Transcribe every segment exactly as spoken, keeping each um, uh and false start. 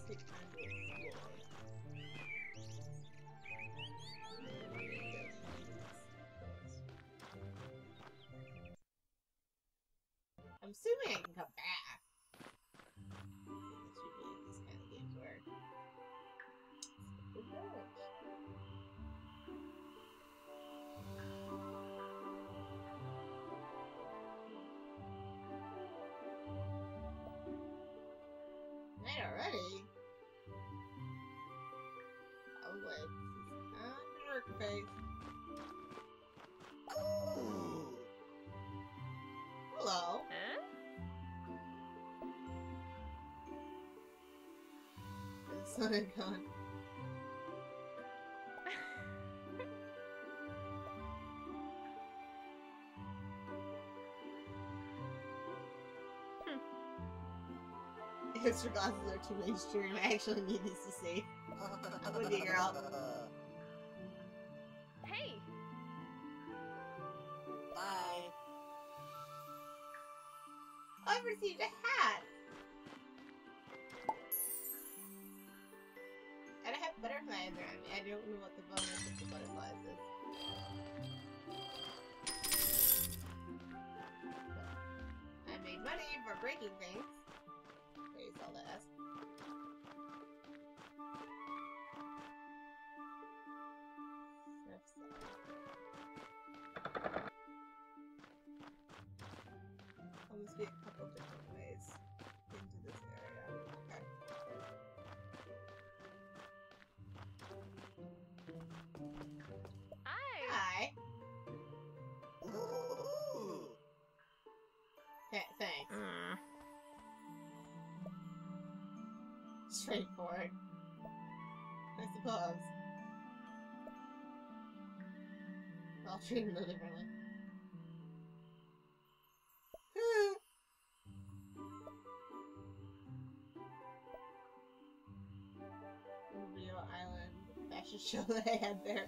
take time to explore. I'm assuming I can come back. That's usually these kind of games work. Good knowledge. Night already? Oh, wait. Uh, work face. Hello. Huh? The sun had gone. Hipster glasses are too mainstream. I actually need these to see. I'm with you, girl. Hey! Bye. I've received a hat! And I have butterflies around me. I don't know what the bonus of the butterflies is. I made money for breaking things. Raise all the S. Oh, must be a couple different ways into this area. Okay. Hi! Hi. Th thanks. Mm. Straightforward. I suppose. I'll treat him no differently. Rio Island fashion show that I had there.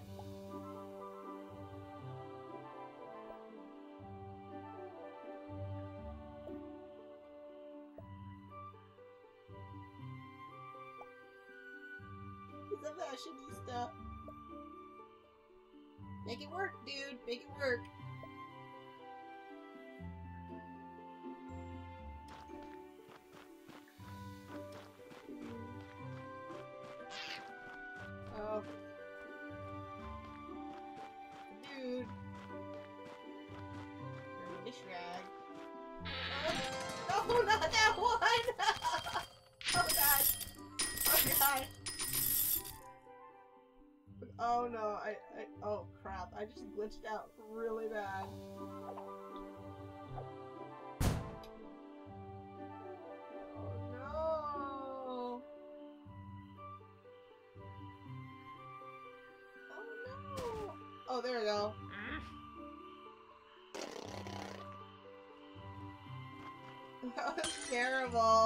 He's a fashionista. Make it work, dude. Make it work. Oh. Dude. Dish rag. Oh, no, not that one! Oh god. Oh god. Oh no, I, I, oh crap, I just glitched out really bad. Oh no! Oh no! Oh, there we go. That was terrible.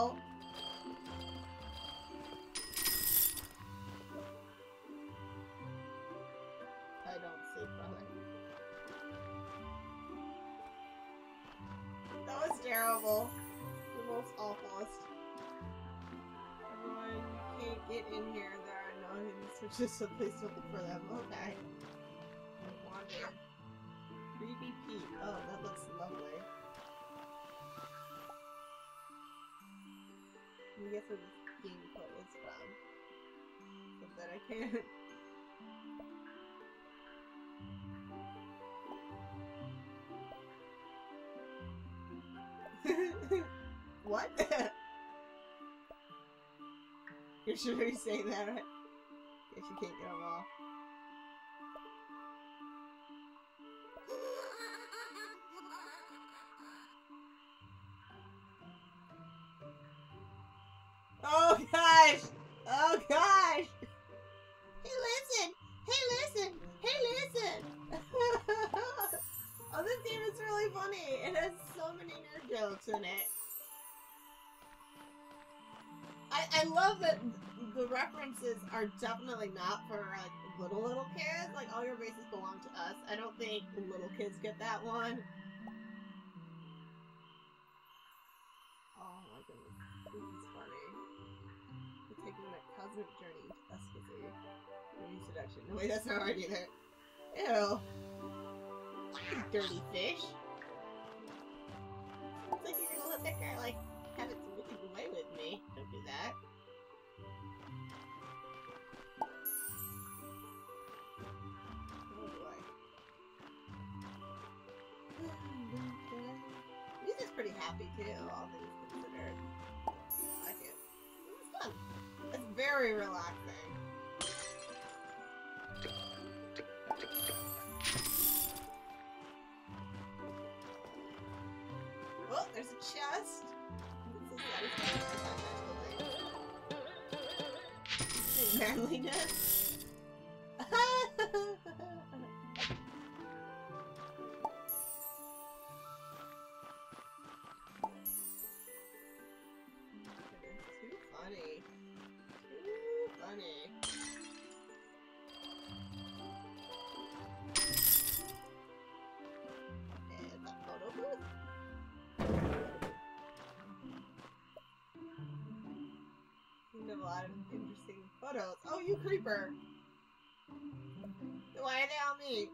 I don't see brother. That was terrible. The most awfulest. Everyone, you can't get in here. There are no hidden switches, so please don't look for them. Okay. Wander. Creepy Pete. Oh, that looks lovely. I guess where this game quote is from. So that I can't. What? You're sure you're saying that right? Guess you can't get them all. Oh gosh! Oh gosh! Hey listen! Hey listen! Hey listen! Oh, this game is really funny. It has so many nerd jokes in it. I, I love that the references are definitely not for like little little kids. Like all your races belong to us. I don't think little kids get that one. Oh my goodness, this is funny. We're taking pleasant journey to ecstasy. Journey seduction. No, wait, that's not right either. Ew. You dirty fish. Looks like you're gonna let that guy, like, have its wicked way with me. Don't do that. Oh boy. Music's pretty happy too, all things considered. I like it. It's fun. It's very relaxing. Oh, there's a chest. This is manliness. Too funny. Too funny. And the photo booth. We have a lot of interesting photos. Oh, you creeper! Why are they on me?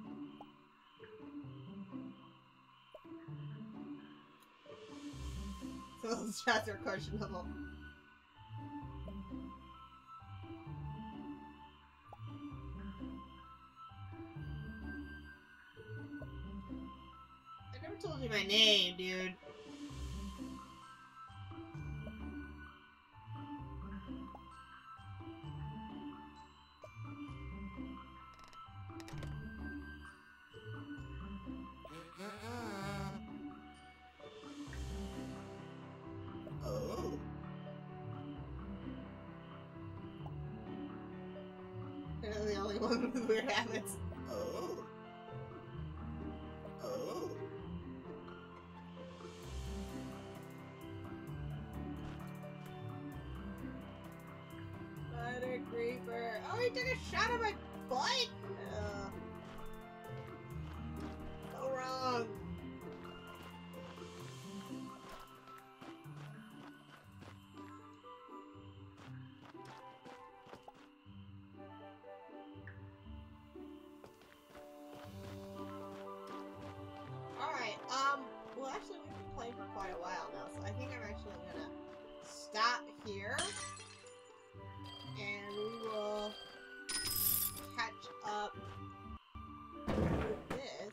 So those shots are questionable. I never told you my name, dude. Oh. I'm the only one with weird habits. Oh. Oh. Butter creeper. Oh, he took a shot at my butt? Ugh. So wrong. Alright, um, well actually we've been playing for quite a while now, so I think I'm actually gonna stop here. And we will catch up with this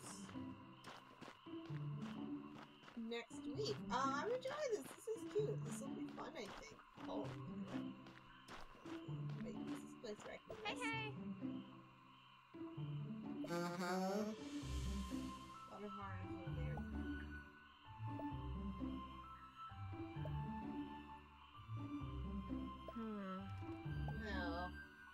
next week. Uh, I'm enjoying this. This is cute. This will be fun, I think. Oh, wait, this is a place where I can Hey, hey! Uh-huh. Water horn is over there. Hmm. No.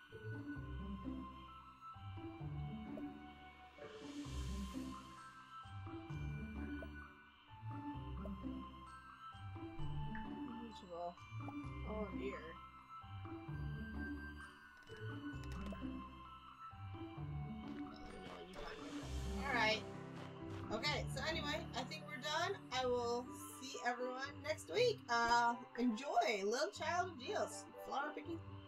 Unusual. Oh dear. Alright. Okay, so anyway, I think we're done. I will see everyone next week. Uh, enjoy Little Child of Geos. Flower picking